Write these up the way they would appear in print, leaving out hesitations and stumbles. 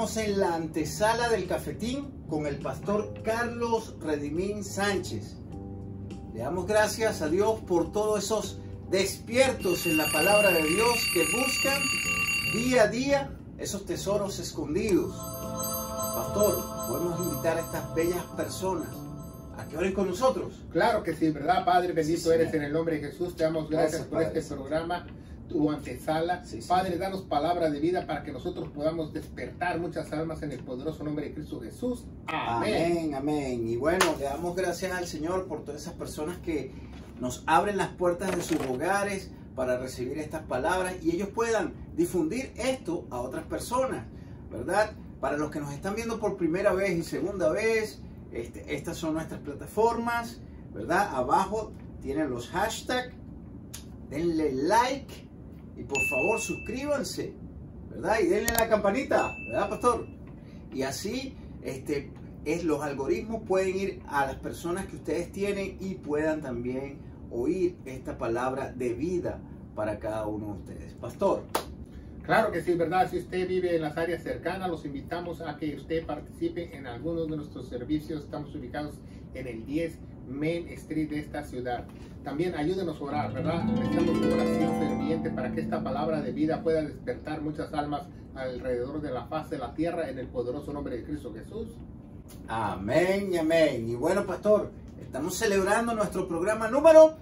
Estamos en la antesala del cafetín con el pastor Carlos Redimín Sánchez. Le damos gracias a Dios por todos esos despiertos en la palabra de Dios que buscan día a día esos tesoros escondidos. Pastor, podemos invitar a estas bellas personas a que oren con nosotros. Claro que sí, ¿verdad, Padre? Bendito Sí, eres en el nombre de Jesús. Te damos gracias por Padre. este programa, tu antesala. Sí, sí. Padre, danos palabra de vida para que nosotros podamos despertar muchas almas en el poderoso nombre de Cristo Jesús. Amén. Amén, amén. Y bueno, le damos gracias al Señor por todas esas personas que nos abren las puertas de sus hogares para recibir estas palabras y ellos puedan difundir esto a otras personas, ¿verdad? Para los que nos están viendo por primera vez y segunda vez, estas son nuestras plataformas, ¿verdad? Abajo tienen los hashtags, denle like y por favor suscríbanse, ¿verdad? Y denle a la campanita, ¿verdad, pastor? Y así los algoritmos pueden ir a las personas que ustedes tienen y puedan también oír esta palabra de vida para cada uno de ustedes. Pastor. Claro que sí, ¿verdad? Si usted vive en las áreas cercanas, los invitamos a que usted participe en algunos de nuestros servicios. Estamos ubicados en el 10 Main Street de esta ciudad. También ayúdenos a orar, ¿verdad? Necesitamos una oración ferviente para que esta palabra de vida pueda despertar muchas almas alrededor de la faz de la tierra en el poderoso nombre de Cristo Jesús. Amén y amén. Y bueno, pastor, estamos celebrando nuestro programa número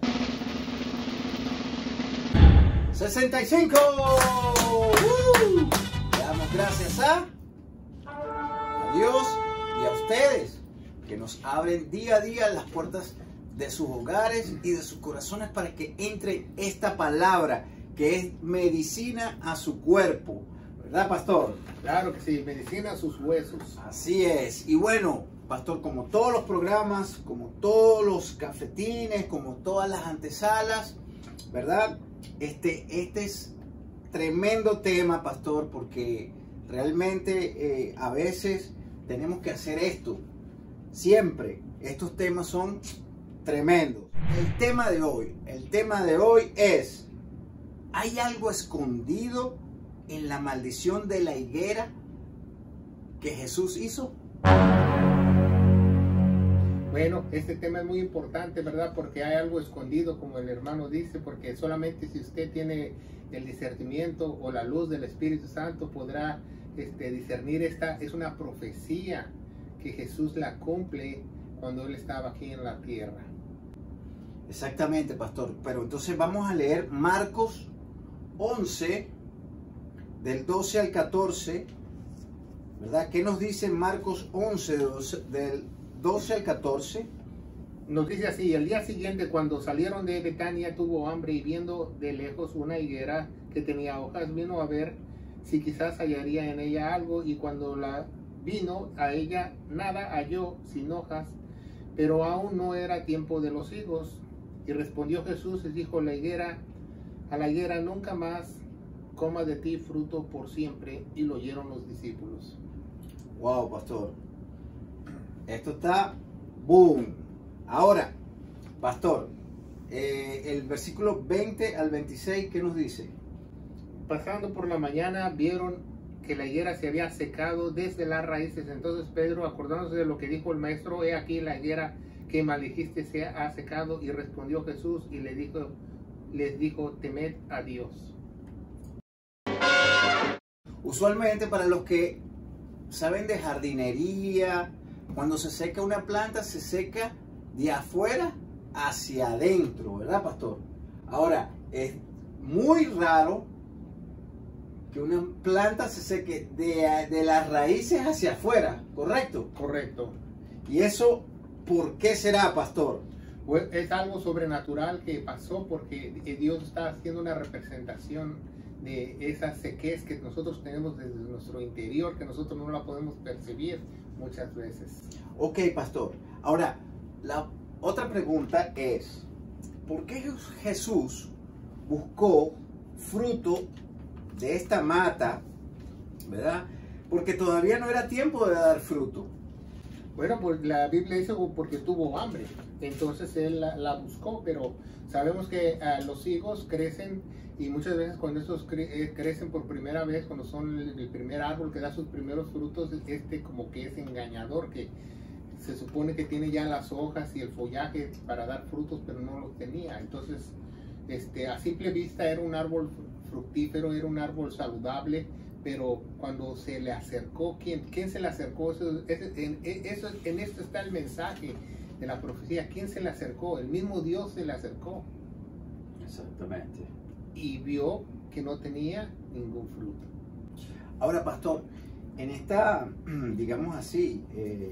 65. Le damos gracias a Dios y a ustedes que nos abren día a día las puertas de sus hogares y de sus corazones para que entre esta palabra que es medicina a su cuerpo. ¿Verdad, pastor? Claro que sí, medicina a sus huesos. Así es. Y bueno, pastor, como todos los programas, como todos los cafetines, como todas las antesalas, ¿verdad? Este es tremendo tema, pastor, porque realmente a veces tenemos que hacer esto. Siempre estos temas son tremendos. El tema de hoy es: ¿hay algo escondido en la maldición de la higuera que Jesús hizo? Bueno, este tema es muy importante, ¿verdad? Porque hay algo escondido, como el hermano dice, porque solamente si usted tiene el discernimiento o la luz del Espíritu Santo podrá discernir. Esta es una profecía que Jesús la cumple cuando Él estaba aquí en la tierra. Exactamente, pastor. Pero entonces vamos a leer Marcos 11, del 12 al 14, ¿verdad? ¿Qué nos dice Marcos 11, del 12 al 14? Nos dice así: el día siguiente, cuando salieron de Betania, tuvo hambre y viendo de lejos una higuera que tenía hojas, vino a ver si quizás hallaría en ella algo, y cuando la vino a ella, nada halló sin hojas, pero aún no era tiempo de los higos. Y respondió Jesús y dijo a la higuera: nunca más coma de ti fruto por siempre. Y lo oyeron los discípulos. Wow, pastor. Esto está boom. Ahora, pastor, el versículo 20 al 26, ¿qué nos dice? Pasando por la mañana, vieron que la higuera se había secado desde las raíces. Entonces Pedro, acordándose de lo que dijo el maestro: he aquí la higuera que maldijiste se ha secado. Y respondió Jesús y les dijo: temed a Dios. Usualmente, para los que saben de jardinería, cuando se seca una planta, se seca de afuera hacia adentro, ¿verdad, pastor? Ahora, es muy raro que una planta se seque de las raíces hacia afuera, ¿correcto? Correcto. ¿Y eso por qué será, pastor? Pues es algo sobrenatural que pasó porque Dios está haciendo una representación de esa sequez que nosotros tenemos desde nuestro interior, que nosotros no la podemos percibir muchas veces. Ok, pastor. Ahora, la otra pregunta es: ¿por qué Jesús buscó fruto de esta mata, ¿verdad? Porque todavía no era tiempo de dar fruto. Bueno, pues la Biblia dice porque tuvo hambre. Entonces él la buscó, pero sabemos que los higos crecen y muchas veces cuando estos crecen por primera vez, cuando son el primer árbol que da sus primeros frutos, como que es engañador, que se supone que tiene ya las hojas y el follaje para dar frutos, pero no los tenía. Entonces, a simple vista era un árbol fructífero, era un árbol saludable, pero cuando se le acercó, ¿quién se le acercó? En esto está el mensaje de la profecía. ¿Quién se le acercó? El mismo Dios se le acercó. Exactamente. Y vio que no tenía ningún fruto. Ahora, pastor, en esta, digamos así,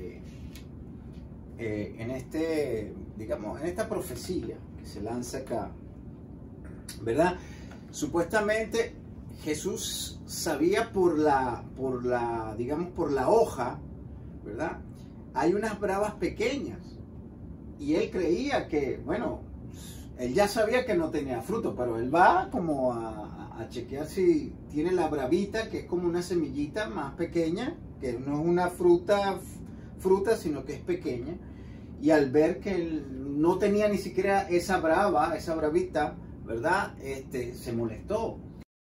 en esta profecía que se lanza acá, ¿verdad? Supuestamente Jesús sabía por la hoja, ¿verdad? Hay unas bravas pequeñas y él creía que, bueno, él ya sabía que no tenía fruto, pero él va como a chequear si tiene la bravita, que es como una semillita más pequeña, que no es una fruta, sino que es pequeña. Y al ver que él no tenía ni siquiera esa bravita, ¿verdad? Se molestó.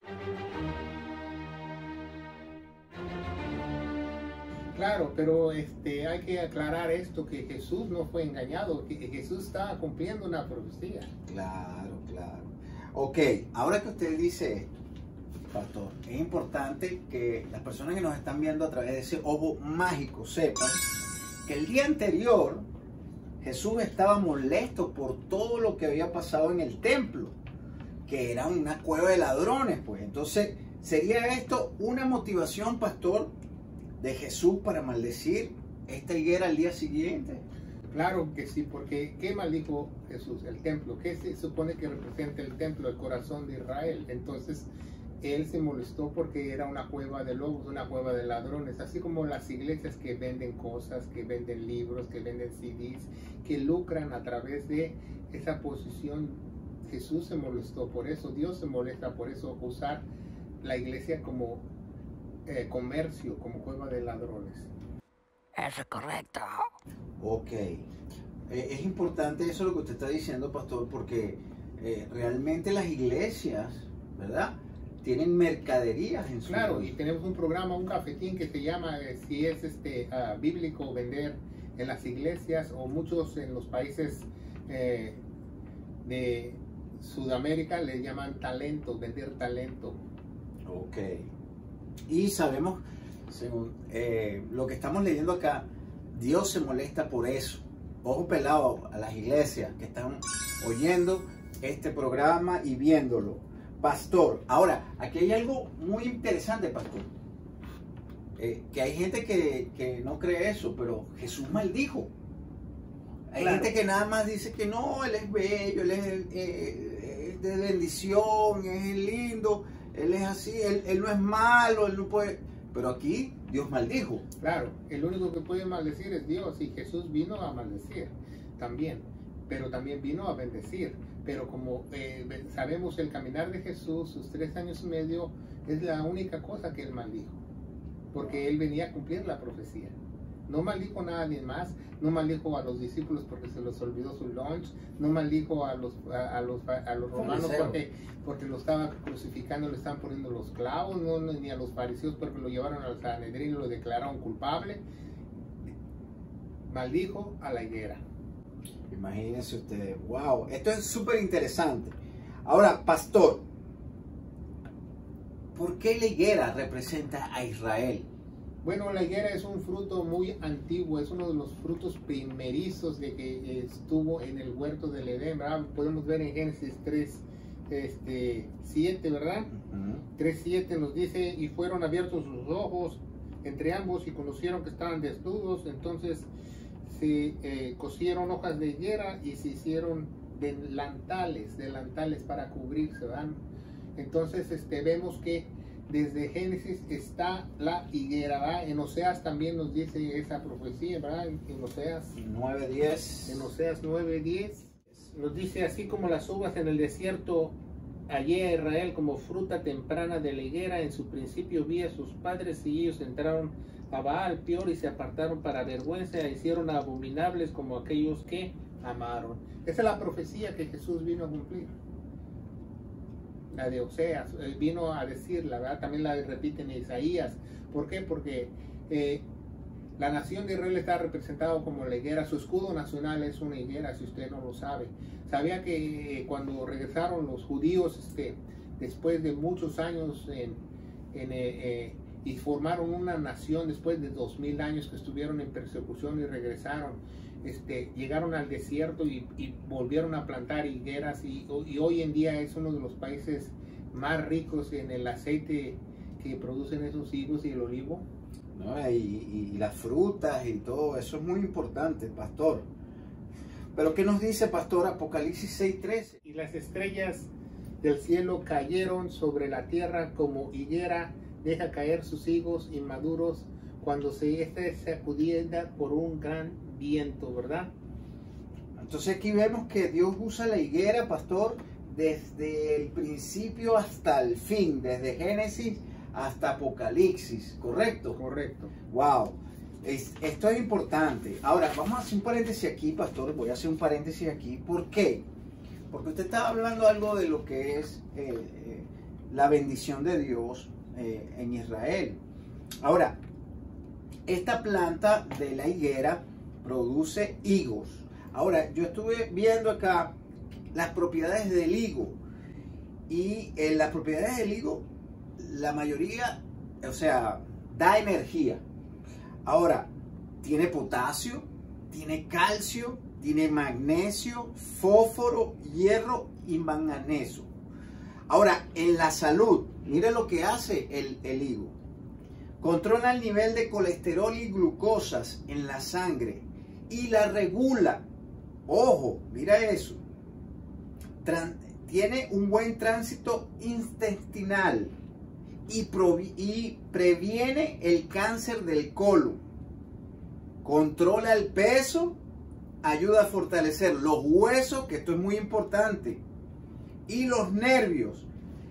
Claro, pero hay que aclarar esto, que Jesús no fue engañado, que Jesús estaba cumpliendo una profecía. Claro. Ok, ahora que usted dice esto, pastor, es importante que las personas que nos están viendo a través de ese ojo mágico sepan que el día anterior Jesús estaba molesto por todo lo que había pasado en el templo, que era una cueva de ladrones, pues. Entonces, ¿sería esto una motivación, pastor, de Jesús para maldecir esta higuera al día siguiente? Claro que sí, porque ¿qué maldijo Jesús? El templo. ¿Qué se supone que representa el templo? El corazón de Israel. Entonces, él se molestó porque era una cueva de lobos, una cueva de ladrones, así como las iglesias que venden cosas, que venden libros, que venden CDs, que lucran a través de esa posición. Jesús se molestó por eso, Dios se molesta por eso, usar la iglesia como comercio, como cueva de ladrones. Eso es correcto. Ok. Es importante eso lo que usted está diciendo, pastor, porque realmente las iglesias, ¿verdad?, tienen mercaderías en su... Claro, y tenemos un programa, un cafetín que se llama, si es bíblico vender en las iglesias, o muchos en los países de Sudamérica le llaman talento, vender talento. Ok. Y sabemos, según lo que estamos leyendo acá, Dios se molesta por eso. Ojo pelado a las iglesias que están oyendo este programa y viéndolo. Pastor, ahora, aquí hay algo muy interesante, pastor. Que hay gente que no cree eso, pero Jesús maldijo. Hay gente que nada más dice que no, Él es bello, Él es de bendición, es lindo, Él es así, él no es malo, Él no puede... Pero aquí Dios maldijo. Claro, el único que puede maldecir es Dios, y Jesús vino a maldecir también, pero también vino a bendecir. Pero como sabemos, el caminar de Jesús, sus 3 años y medio, es la única cosa que Él maldijo, porque Él venía a cumplir la profecía. No maldijo a nadie más, no maldijo a los discípulos porque se les olvidó su lunch, no maldijo a los romanos porque lo estaban crucificando, le estaban poniendo los clavos, ni a los fariseos porque lo llevaron al Sanedrín y lo declararon culpable. Maldijo a la higuera. Imagínense ustedes, wow, esto es súper interesante. Ahora, pastor, ¿por qué la higuera representa a Israel? Bueno, la higuera es un fruto muy antiguo, es uno de los frutos primerizos de que estuvo en el huerto del Edén, ¿verdad? Podemos ver en Génesis 3:7, ¿verdad? 3:7 nos dice, y fueron abiertos sus ojos entre ambos y conocieron que estaban desnudos, entonces se cosieron hojas de higuera y se hicieron delantales para cubrirse, ¿verdad? Entonces vemos que desde Génesis está la higuera, ¿verdad? En Oseas también nos dice esa profecía, ¿verdad? En Oseas 9:10. En Oseas 9:10 nos dice, así como las uvas en el desierto hallé a Israel como fruta temprana de la higuera, en su principio vi a sus padres y ellos entraron a Baal Peor y se apartaron para vergüenza, e hicieron abominables como aquellos que amaron. Esa es la profecía que Jesús vino a cumplir. La de Oseas, vino a decir, la verdad, también la repite en Isaías. ¿Por qué? Porque la nación de Israel está representada como la higuera. Su escudo nacional es una higuera, si usted no lo sabe. Sabía que cuando regresaron los judíos, después de muchos años y formaron una nación después de 2000 años que estuvieron en persecución y regresaron, llegaron al desierto y volvieron a plantar higueras y hoy en día es uno de los países más ricos en el aceite que producen esos higos y el olivo. ¿No? Y las frutas y todo eso es muy importante, pastor. Pero ¿qué nos dice, pastor, Apocalipsis 6:13? Y las estrellas del cielo cayeron sobre la tierra como higuera deja caer sus higos inmaduros cuando se sacudiera por un gran viento, ¿verdad? Entonces aquí vemos que Dios usa la higuera, pastor, desde el principio hasta el fin, desde Génesis hasta Apocalipsis, ¿correcto? Correcto. Wow, esto es importante. Ahora, vamos a hacer un paréntesis aquí, pastor, voy a hacer un paréntesis aquí. ¿Por qué? Porque usted estaba hablando algo de lo que es la bendición de Dios en Israel. Ahora, esta planta de la higuera produce higos. Ahora, yo estuve viendo acá las propiedades del higo. Y en las propiedades del higo, la mayoría, o sea, da energía. Ahora, tiene potasio, tiene calcio, tiene magnesio, fósforo, hierro y manganeso. Ahora, en la salud, mire lo que hace el higo. Controla el nivel de colesterol y glucosas en la sangre y la regula. Ojo, mira eso. Tiene un buen tránsito intestinal y previene el cáncer del colon. Controla el peso, ayuda a fortalecer los huesos, que esto es muy importante, y los nervios,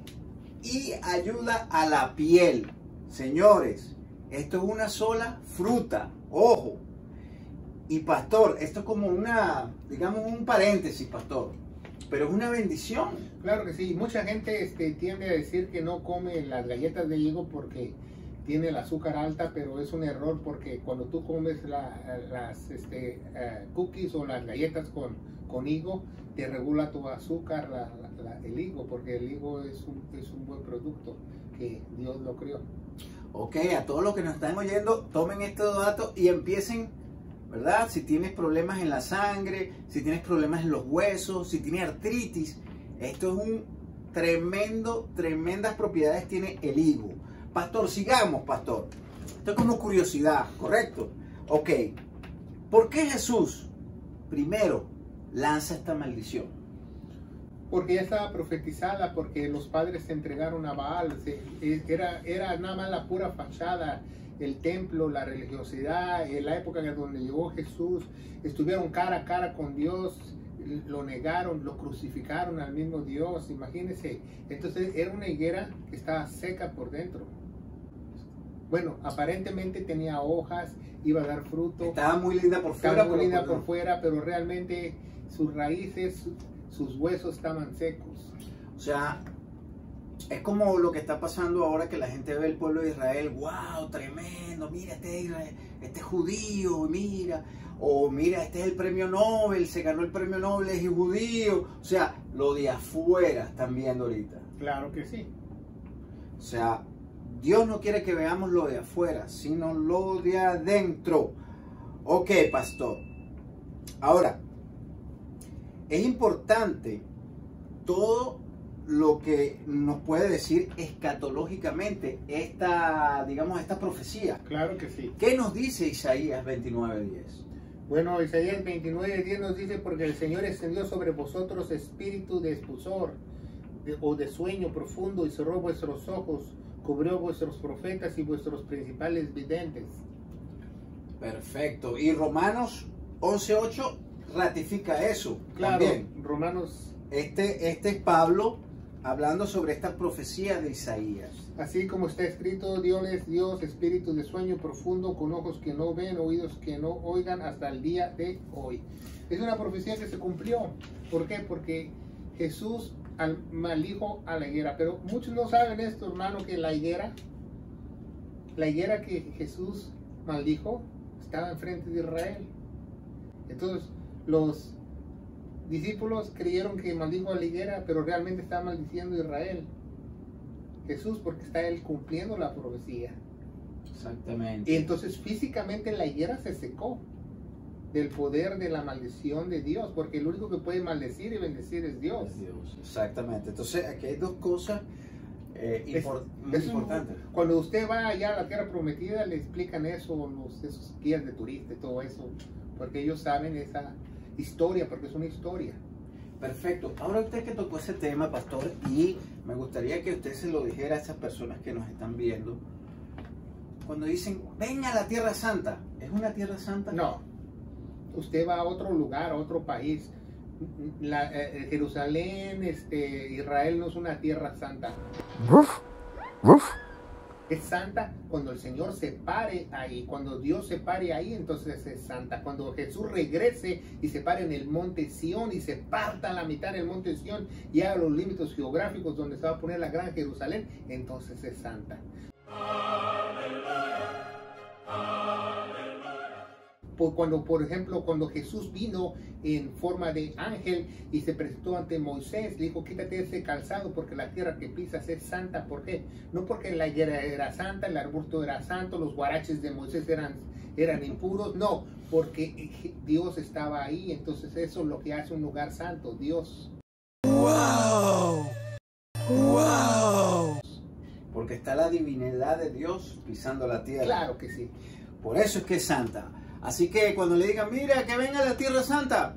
y ayuda a la piel. Señores, esto es una sola fruta, ojo. Y pastor, esto es como una, digamos, un paréntesis, pastor, pero es una bendición. Claro que sí, mucha gente tiende a decir que no come las galletas de higo porque tiene el azúcar alta, pero es un error porque cuando tú comes las cookies o las galletas con higo, te regula tu azúcar el higo, porque el higo es un buen producto que Dios lo creó. Ok, a todos los que nos están oyendo, tomen estos datos y empiecen, ¿verdad? Si tienes problemas en la sangre, si tienes problemas en los huesos, si tienes artritis, esto es un tremendas propiedades tiene el higo. Pastor, sigamos, pastor. Esto es como curiosidad, ¿correcto? Ok, ¿por qué Jesús primero lanza esta maldición? Porque ya estaba profetizada, porque los padres se entregaron a Baal, era nada más la pura fachada, el templo, la religiosidad, en la época en donde llegó Jesús, estuvieron cara a cara con Dios, lo negaron, lo crucificaron al mismo Dios, imagínense. Entonces era una higuera que estaba seca por dentro. Bueno, aparentemente tenía hojas, iba a dar fruto. Estaba muy linda por fuera. Estaba muy linda por fuera, pero realmente sus raíces, sus huesos estaban secos. O sea, es como lo que está pasando ahora que la gente ve el pueblo de Israel. ¡Wow! Tremendo. Mira, este judío, mira. O mira, este es el premio Nobel, se ganó el premio Nobel, es judío. O sea, lo de afuera están viendo ahorita. Claro que sí. O sea, Dios no quiere que veamos lo de afuera, sino lo de adentro. Ok, pastor. Ahora, es importante todo lo que nos puede decir escatológicamente esta profecía. Claro que sí. ¿Qué nos dice Isaías 29:10? Bueno, Isaías 29:10 nos dice: porque el Señor extendió sobre vosotros espíritu de expulsor o de sueño profundo y cerró vuestros ojos, cubrió vuestros profetas y vuestros principales videntes. Perfecto. Y Romanos 11:8 ratifica eso. Claro, también. Romanos. Este es Pablo hablando sobre esta profecía de Isaías. Así como está escrito, Dios es Dios, espíritu de sueño profundo, con ojos que no ven, oídos que no oigan, hasta el día de hoy. Es una profecía que se cumplió. ¿Por qué? Porque Jesús maldijo a la higuera. Pero muchos no saben esto, hermano, que la higuera que Jesús maldijo estaba enfrente de Israel. Entonces, los discípulos creyeron que maldijo a la higuera, pero realmente estaba maldiciendo a Israel. Jesús, porque está él cumpliendo la profecía. Exactamente. Y entonces físicamente la higuera se secó del poder de la maldición de Dios, porque el único que puede maldecir y bendecir es Dios. Es Dios. Exactamente. Entonces, aquí hay dos cosas muy importantes. Cuando usted va allá a la tierra prometida, le explican eso, esos guías de turista y todo eso, porque ellos saben esa historia, porque es una historia. Perfecto. Ahora usted que tocó ese tema, pastor, y me gustaría que usted se lo dijera a esas personas que nos están viendo. Cuando dicen, ven a la Tierra Santa, ¿es una Tierra Santa? No. Usted va a otro lugar, a otro país. Jerusalén, Israel no es una tierra santa. Es santa cuando el Señor se pare ahí. Cuando Dios se pare ahí, entonces es santa. Cuando Jesús regrese y se pare en el monte Sión y se parta a la mitad del monte Sión y haga los límites geográficos donde se va a poner la gran Jerusalén, entonces es santa. Cuando, por ejemplo, cuando Jesús vino en forma de ángel y se presentó ante Moisés, le dijo, quítate ese calzado porque la tierra que pisas es santa. ¿Por qué? No porque la higuera era santa, el arbusto era santo, los guaraches de Moisés eran impuros, no, porque Dios estaba ahí. Entonces eso es lo que hace un lugar santo, Dios. ¡Wow! ¡Wow! Porque está la divinidad de Dios pisando la tierra. Claro que sí. Por eso es que es santa. Así que cuando le digan, mira, que venga la Tierra Santa,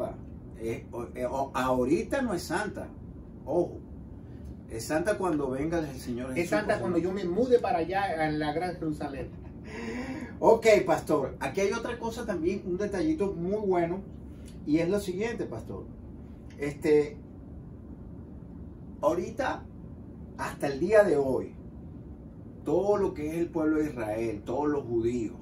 ahorita no es santa. Ojo, es santa cuando venga el Señor Jesús. Es santa cuando yo me mude para allá, a la gran Jerusalén. Ok, pastor, aquí hay otra cosa también, un detallito muy bueno, y es lo siguiente, pastor. Ahorita, hasta el día de hoy, todo lo que es el pueblo de Israel, todos los judíos,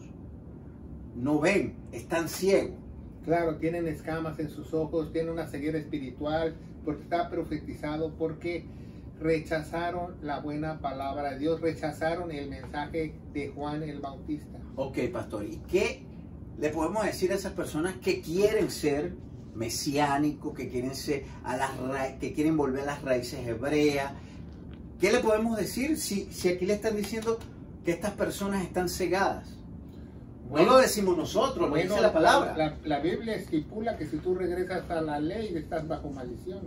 no ven, están ciegos. Claro, tienen escamas en sus ojos, tienen una ceguera espiritual, porque está profetizado, porque rechazaron la buena palabra de Dios, rechazaron el mensaje de Juan el Bautista. Ok, pastor, ¿y qué le podemos decir a esas personas que quieren ser mesiánicos, que quieren ser que quieren volver a las raíces hebreas? ¿Qué le podemos decir si aquí le están diciendo que estas personas están cegadas? No lo decimos nosotros, lo dice la palabra. La Biblia estipula que si tú regresas a la ley estás bajo maldición.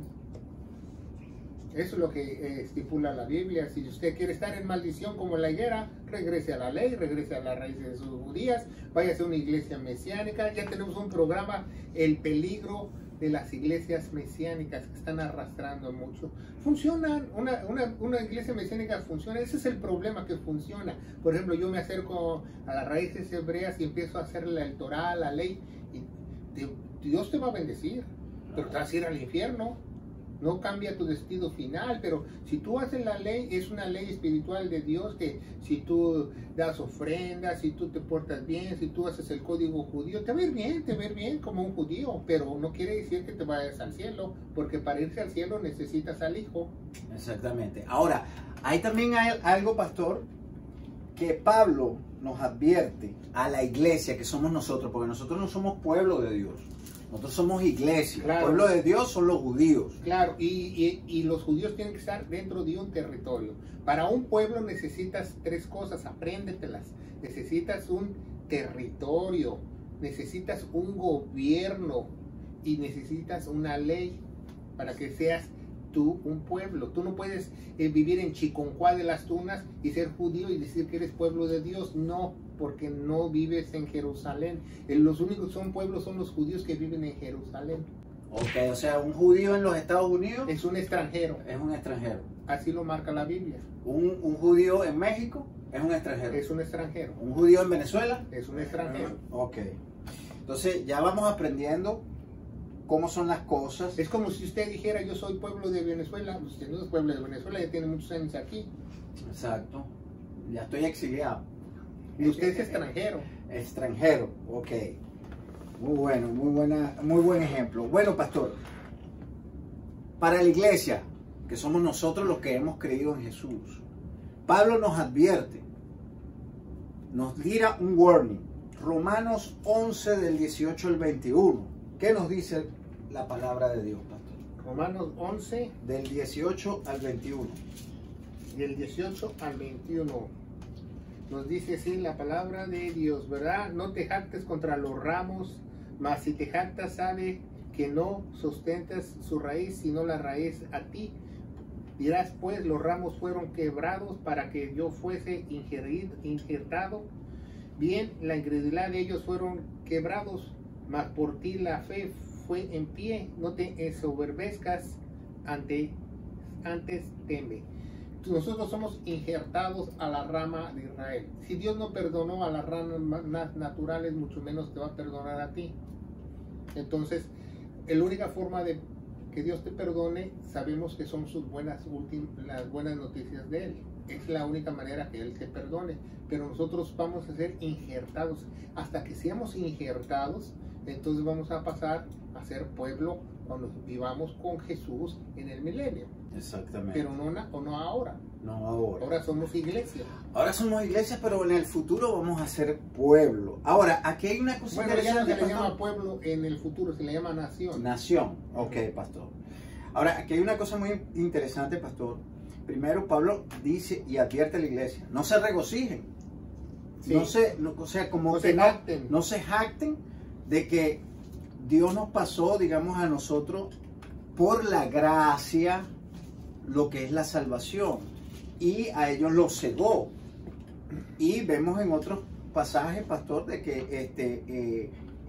Eso es lo que estipula la Biblia. Si usted quiere estar en maldición como la higuera, regrese a la ley, regrese a las raíces de sus judías, vaya a una iglesia mesiánica. Ya tenemos un programa, El peligro de las iglesias mesiánicas, que están arrastrando mucho. Funcionan, una iglesia mesiánica funciona, ese es el problema, que funciona. Por ejemplo, yo me acerco a las raíces hebreas y empiezo a hacerle el Torah, la ley, y Dios te va a bendecir, pero te vas a ir al infierno. No cambia tu destino final, pero si tú haces la ley, es una ley espiritual de Dios, que si tú das ofrendas, si tú te portas bien, si tú haces el código judío, te va a ir bien como un judío, pero no quiere decir que te vayas al cielo, porque para irse al cielo necesitas al Hijo. Exactamente. Ahora, hay también algo, pastor, que Pablo nos advierte a la iglesia, que somos nosotros, porque nosotros no somos pueblo de Dios. Nosotros somos iglesia. Claro. El pueblo de Dios son los judíos. Claro, y los judíos tienen que estar dentro de un territorio. Para un pueblo necesitas tres cosas, apréndetelas. Necesitas un territorio, necesitas un gobierno y necesitas una ley para que seas tú un pueblo. Tú no puedes vivir en Chiconcuá de las Tunas y ser judío y decir que eres pueblo de Dios. No, porque no vives en Jerusalén. Los únicos que son pueblos son los judíos que viven en Jerusalén. Ok, o sea, un judío en los Estados Unidos es un extranjero. Es un extranjero. Así lo marca la Biblia. Un judío en México es un extranjero. Es un extranjero. Un judío en Venezuela es un extranjero. Ok. Entonces ya vamos aprendiendo cómo son las cosas. Es como si usted dijera, yo soy pueblo de Venezuela. Usted no es pueblo de Venezuela, ya tiene muchos años aquí. Exacto. Ya estoy exiliado. Y usted es extranjero. Extranjero, ok. Muy bueno, muy buen ejemplo. Bueno, pastor, para la iglesia, que somos nosotros los que hemos creído en Jesús, Pablo nos advierte, nos tira un warning. Romanos 11 del 18 al 21. ¿Qué nos dice la palabra de Dios, pastor? Romanos 11 Del 18 al 21. del 18 al 21. Nos dice así la palabra de Dios, ¿verdad? No te jactes contra los ramos, mas si te jactas, sabe que no sustentas su raíz, sino la raíz a ti. Dirás pues, los ramos fueron quebrados para que yo fuese injertado. Bien, la incredulidad de ellos fueron quebrados, mas por ti la fe fue en pie. No te ensoberbezcas, antes teme. Nosotros somos injertados a la rama de Israel. Si Dios no perdonó a las ramas naturales, mucho menos te va a perdonar a ti. Entonces, la única forma de que Dios te perdone, sabemos que son sus las buenas noticias de Él. Es la única manera que Él te perdone. Pero nosotros vamos a ser injertados. Hasta que seamos injertados, entonces vamos a pasar a ser pueblo cuando vivamos con Jesús en el milenio. Exactamente. Pero no ahora. No ahora. Ahora somos iglesia. Ahora somos iglesia, pero en el futuro vamos a ser pueblo. Ahora, aquí hay una cosa Bueno, ya no se le pastor. llama pueblo en el futuro, se le llama nación. Nación. Ok, pastor. Ahora, aquí hay una cosa muy interesante, pastor. Primero, Pablo dice y advierte a la iglesia, no se regocijen. Sí. O sea, como No que se jacten. no se jacten de que Dios nos pasó, digamos, a nosotros por la gracia lo que es la salvación, y a ellos los cegó. Y vemos en otros pasajes, pastor, de que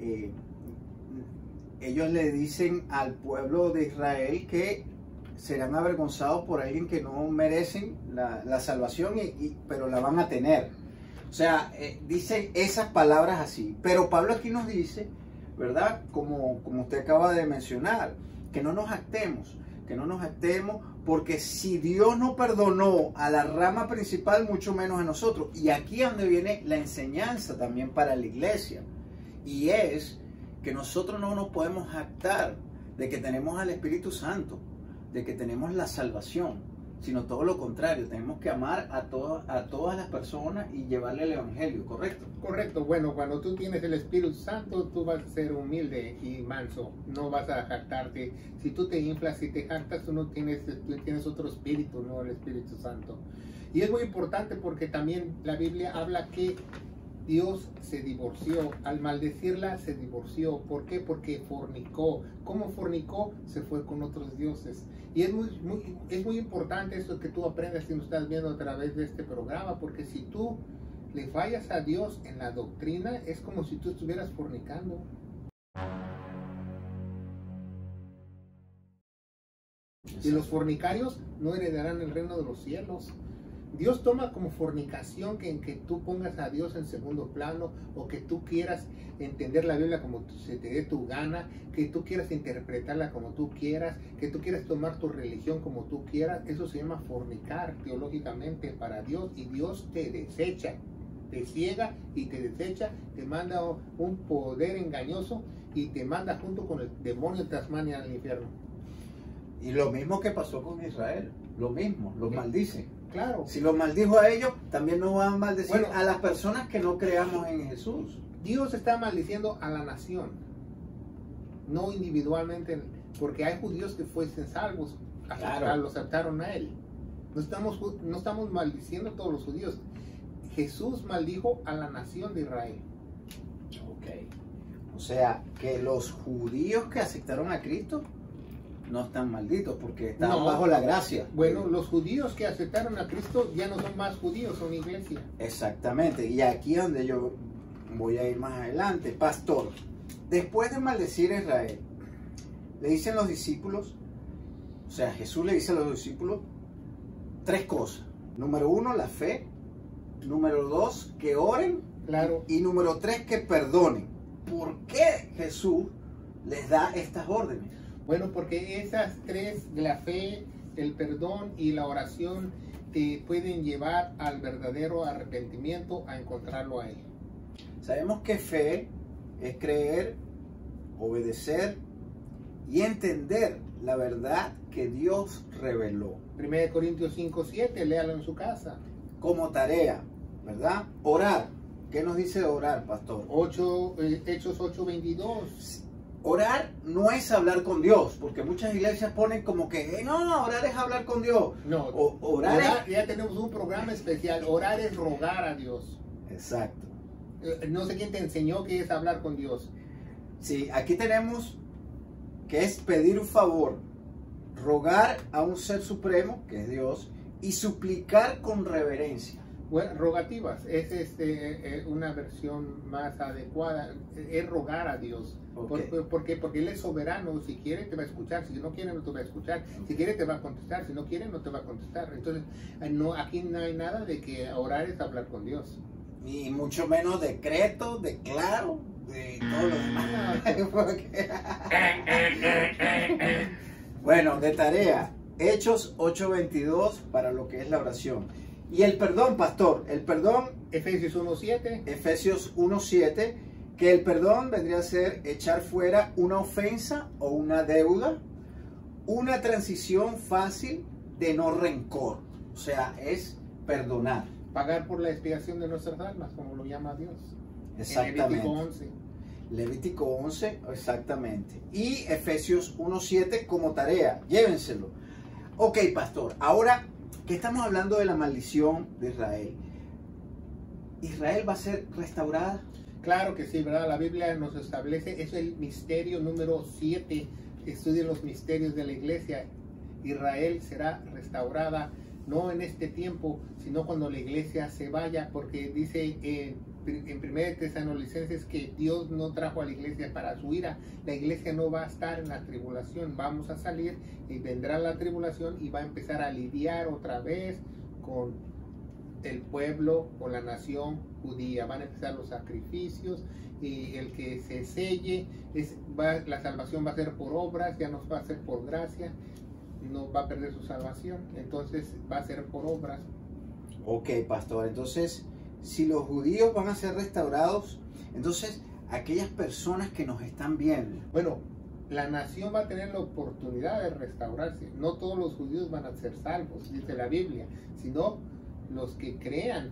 ellos le dicen al pueblo de Israel que serán avergonzados por alguien que no merecen la salvación, pero la van a tener. O sea, dicen esas palabras así. Pero Pablo aquí nos dice, ¿verdad? Como usted acaba de mencionar, que no nos jactemos, porque si Dios no perdonó a la rama principal, mucho menos a nosotros. Y aquí es donde viene la enseñanza también para la iglesia. Y es que nosotros no nos podemos jactar de que tenemos al Espíritu Santo, de que tenemos la salvación, sino todo lo contrario. Tenemos que amar a todas las personas y llevarle el Evangelio, ¿correcto? Correcto. Bueno, cuando tú tienes el Espíritu Santo, tú vas a ser humilde y manso. No vas a jactarte. Si tú te inflas y te jactas, tú tienes otro espíritu, no el Espíritu Santo. Y es muy importante porque también la Biblia habla que Dios se divorció. Al maldecirla, se divorció. ¿Por qué? Porque fornicó. ¿Cómo fornicó? Se fue con otros dioses. Y es muy importante esto que tú aprendas si nos estás viendo a través de este programa, porque si tú le fallas a Dios en la doctrina, es como si tú estuvieras fornicando. Y los fornicarios no heredarán el reino de los cielos. Dios toma como fornicación que tú pongas a Dios en segundo plano, o que tú quieras entender la Biblia como se te dé tu gana, que tú quieras interpretarla como tú quieras, que tú quieras tomar tu religión como tú quieras. Eso se llama fornicar teológicamente para Dios, y Dios te desecha, te ciega y te desecha, te manda un poder engañoso y te manda junto con el demonio Tasmania al infierno. Y lo mismo que pasó con Israel, lo mismo, los maldice. Claro. Si los maldijo a ellos, también nos van a maldecir Bueno, a las personas que no creamos en Jesús. Dios está maldiciendo a la nación, no individualmente, porque hay judíos que fuesen salvos, Claro. lo aceptaron a Él. No estamos maldiciendo a todos los judíos. Jesús maldijo a la nación de Israel. Ok. O sea, que los judíos que aceptaron a Cristo no están malditos porque están No. bajo la gracia. Bueno, los judíos que aceptaron a Cristo ya no son más judíos, son iglesia. Exactamente. Y aquí es donde yo voy a ir más adelante. Pastor, después de maldecir a Israel, le dicen los discípulos, o sea, Jesús le dice a los discípulos tres cosas. Número uno, la fe. Número dos, que oren. Claro. Y número tres, que perdonen. ¿Por qué Jesús les da estas órdenes? Bueno, porque esas tres, la fe, el perdón y la oración, te pueden llevar al verdadero arrepentimiento, a encontrarlo a Él. Sabemos que fe es creer, obedecer y entender la verdad que Dios reveló. 1 Corintios 5:7, léalo en su casa. Como tarea, ¿verdad? Orar. ¿Qué nos dice orar, pastor? Hechos 8:22. Orar no es hablar con Dios, porque muchas iglesias ponen como que, no, orar es hablar con Dios. No, orar ya tenemos un programa especial. Orar es rogar a Dios. Exacto. No sé quién te enseñó qué es hablar con Dios. Sí, aquí tenemos que es pedir un favor, rogar a un ser supremo, que es Dios, y suplicar con reverencia. Bueno, rogativas, es una versión más adecuada, es rogar a Dios. Okay. Porque Él es soberano, si quiere te va a escuchar, si no quiere no te va a escuchar, si quiere te va a contestar, si no quiere no te va a contestar. Entonces, aquí no hay nada de que orar es hablar con Dios. Ni mucho menos decreto, declaro, de todo lo demás. Bueno, de tarea, Hechos 8:22 para lo que es la oración. Y el perdón, pastor, el perdón, Efesios 1:7. Efesios 1:7, que el perdón vendría a ser echar fuera una ofensa o una deuda, una transición fácil de no rencor. O sea, es perdonar. Pagar por la expiación de nuestras almas, como lo llama Dios. Exactamente. Levítico 11. Levítico 11, exactamente. Y Efesios 1:7 como tarea. Llévenselo. Ok, pastor. Ahora que estamos hablando de la maldición de Israel, ¿Israel va a ser restaurada? Claro que sí, ¿verdad? La Biblia nos establece, es el misterio número 7. Estudien los misterios de la iglesia. Israel será restaurada, no en este tiempo, sino cuando la iglesia se vaya, porque dice en 1 Tesalonicenses que Dios no trajo a la iglesia para su ira. La iglesia no va a estar en la tribulación, vamos a salir y vendrá la tribulación y va a empezar a lidiar otra vez con el pueblo, con la nación judía. Van a empezar los sacrificios y el que se selle, la salvación va a ser por obras, ya no va a ser por gracia, no va a perder su salvación, entonces va a ser por obras. Ok, pastor, entonces si los judíos van a ser restaurados, entonces aquellas personas que nos están viendo, bueno, la nación va a tener la oportunidad de restaurarse. No todos los judíos van a ser salvos, dice la Biblia, sino los que crean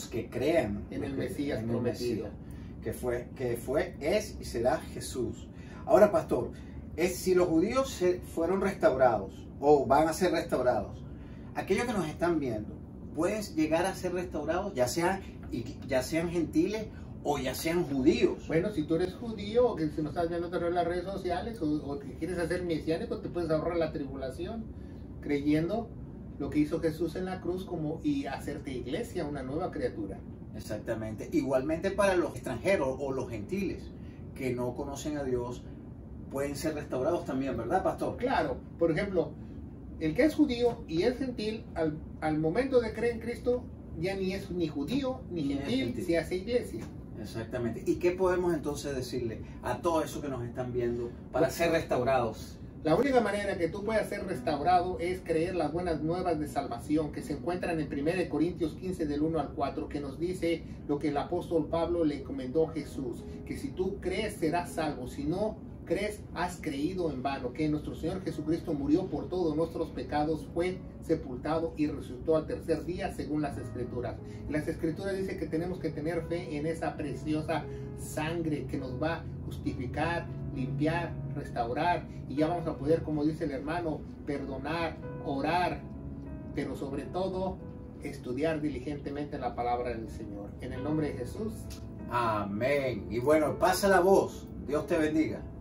en el Mesías prometido, que fue, es y será Jesús. Ahora, pastor, si los judíos fueron restaurados o van a ser restaurados, aquellos que nos están viendo pueden llegar a ser restaurados, ya sean gentiles o ya sean judíos. Bueno, si tú eres judío o que si no estás viendo a través de las redes sociales o que quieres hacer mesiánico, te puedes ahorrar la tribulación creyendo lo que hizo Jesús en la cruz y hacerte iglesia, una nueva criatura. Exactamente. Igualmente para los extranjeros o los gentiles que no conocen a Dios, pueden ser restaurados también, ¿verdad, pastor? Claro, por ejemplo, el que es judío y es gentil, al momento de creer en Cristo, ya ni es ni judío ni gentil, se hace iglesia. Exactamente. ¿Y qué podemos entonces decirle a todos esos que nos están viendo para ser restaurados? La única manera que tú puedas ser restaurado es creer las buenas nuevas de salvación que se encuentran en 1 Corintios 15 del 1 al 4, que nos dice lo que el apóstol Pablo le encomendó a Jesús, que si tú crees serás salvo, si no crees has creído en vano, que nuestro Señor Jesucristo murió por todos nuestros pecados, fue sepultado y resucitó al tercer día según las Escrituras. Y las Escrituras dicen que tenemos que tener fe en esa preciosa sangre que nos va a justificar, limpiar, restaurar, y ya vamos a poder, como dice el hermano, perdonar, orar, pero sobre todo estudiar diligentemente la palabra del Señor. En el nombre de Jesús. Amén. Y bueno, pasa la voz. Dios te bendiga.